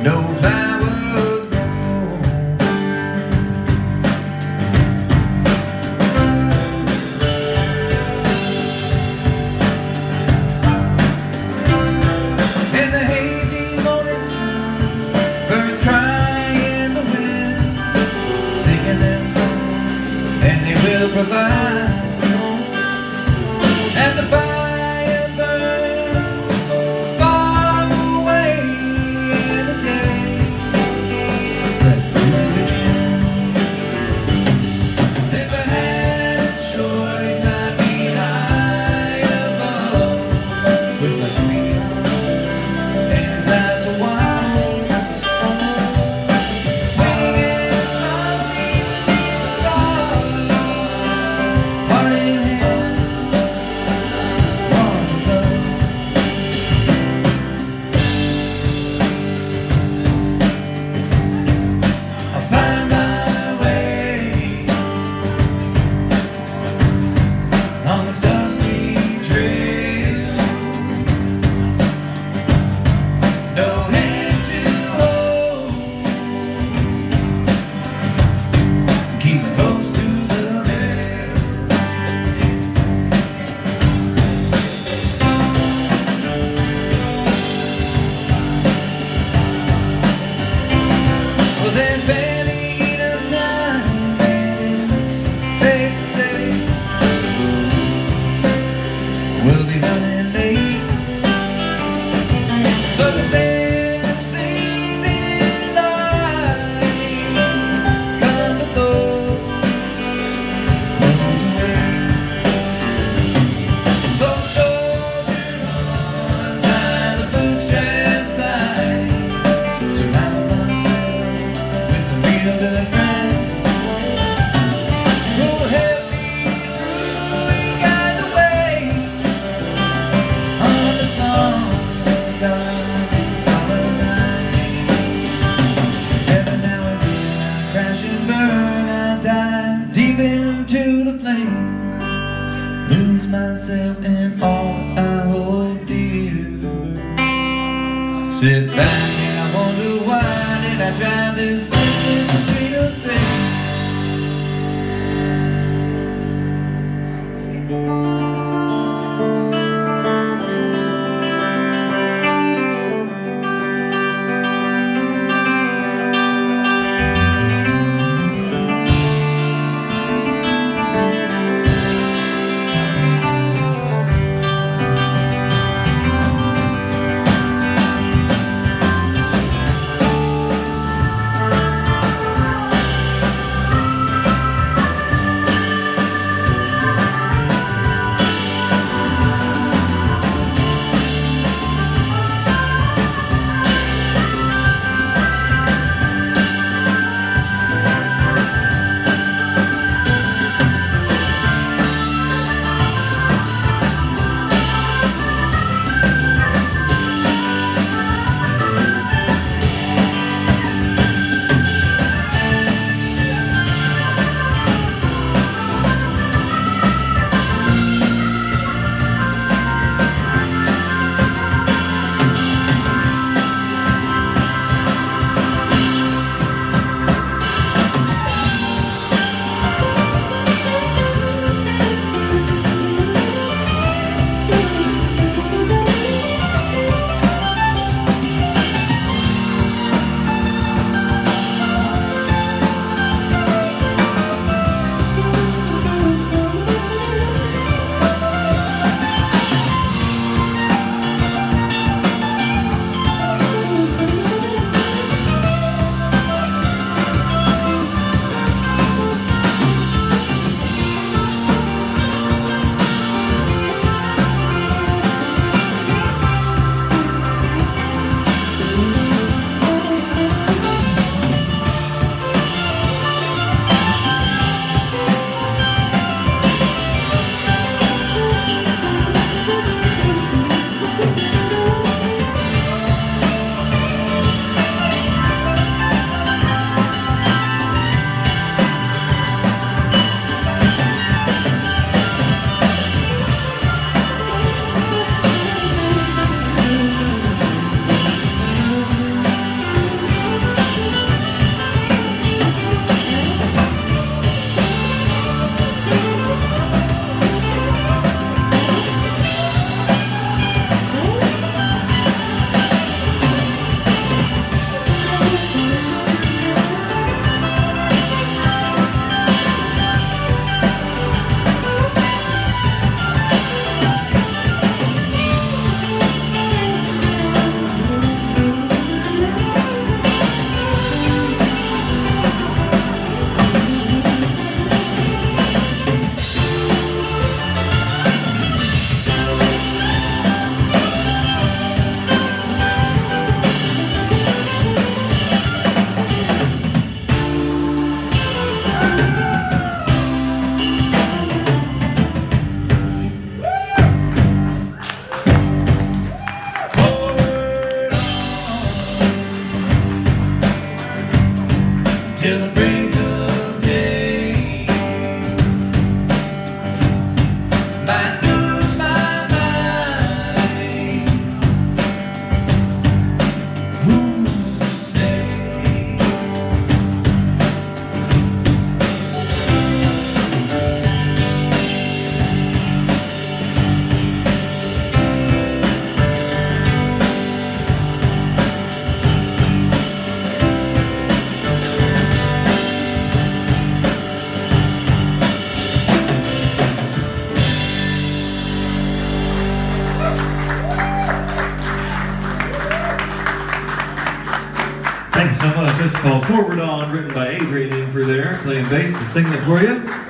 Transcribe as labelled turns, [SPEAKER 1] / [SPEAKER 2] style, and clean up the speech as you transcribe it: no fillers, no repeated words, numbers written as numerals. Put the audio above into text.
[SPEAKER 1] no flowers grow. In the hazy morning sun, birds cry in the wind, singing their songs, and they will provide. As the fire burns far away in the day, let's do it again. If I had a choice, I'd be high above with my sweetheart and a glass of wine, swinging softly beneath the stars, heart in hand. On this dusty trail, no hand to hold, keep me close to the rail. Well, there's barely enough time, and it's safe to say we'll be running late, but the best things in life come to those who wait. So soldier on, tie the bootstraps tight, surround myself with some real good friends who'll help me through and guide the way on this long, dark, summer night. 'Cause every now and then I crash and burn, I dive deep into the flames, lose myself in all that I hold dear. Sit back and I wonder, why did I drive this distance between us, babe?
[SPEAKER 2] Thanks so much. That's called Forward On, written by Adrian in through there, playing bass and singing it for you.